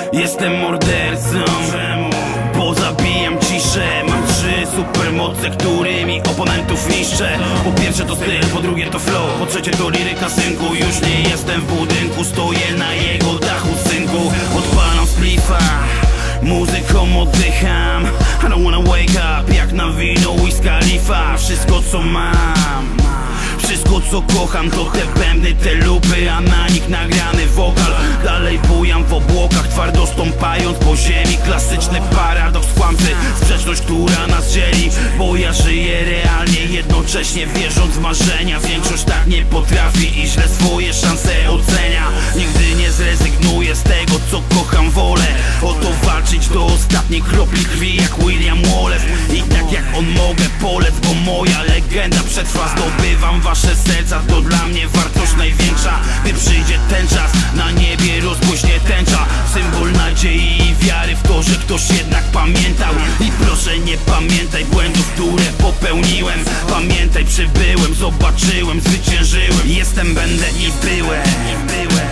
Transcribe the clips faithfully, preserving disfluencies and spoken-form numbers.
Jestem mordercą, bo zabijam ciszę. Mam trzy supermoce, którymi oponentów niszczę. Po pierwsze to styl, po drugie to flow, po trzecie to liryka, synku. Już nie jestem w budynku, stoję na jego dachu, synku. Odpalam splifa, muzyką oddycham. I don't wanna wake up, jak na wino Wiz Khalifa. Wszystko co mam, wszystko co kocham, to te bębny, te lupy, a na nich nagrany wokal. Dalej bujam w obłokach, twardo stąpając po ziemi. Klasyczny paradoks, kłamcy, sprzeczność, która nas dzieli. Bo ja żyję realnie, jednocześnie wierząc w marzenia. Większość tak nie potrafi i źle swoje szanse ocenia. Nigdy nie zrezygnuję z tego, co kocham, wolę o to walczyć do ostatniej kropli krwi, jak William Wallace. I tak jak on mogę polec, bo moja legenda przetrwa. Zdobywam wasze serca, to dla mnie wartość największa. Gdy przyjdzie ten czas, na niebie rozbłyśnie tęcza. Symbol nadziei i wiary w to, że ktoś jednak pamiętał. I proszę nie pamiętaj błędów, które popełniłem. Pamiętaj, przybyłem, zobaczyłem, zwyciężyłem. Jestem, będę i byłem, byłem.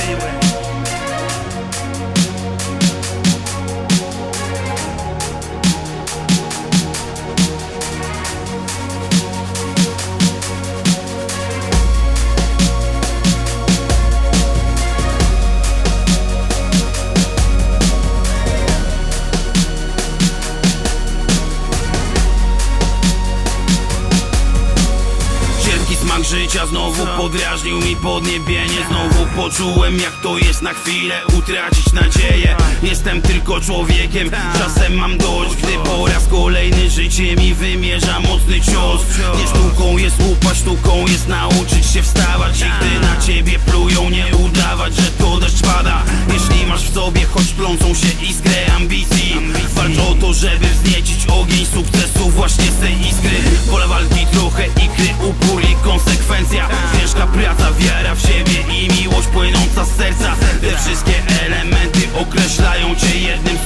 Smak życia znowu podrażnił mi podniebienie. Znowu poczułem, jak to jest na chwilę utracić nadzieję. Jestem tylko człowiekiem, czasem mam dość, gdy po raz kolejny życie mi wymierza mocny cios. Nie sztuką jest upaść, sztuką jest nauczyć się wstawać. I gdy na ciebie plują, nie udawać, że to deszcz pada. Jeśli masz w sobie choć tlącą się iskrę ambicji, walcz o to, żeby wzniecić ogień sukcesu właśnie z tej iskry. Pola walki, trochę ikry, upór i konsekwencja. Ciężka praca, wiara w siebie i miłość płynąca z serca. Te wszystkie elementy określają cię jednym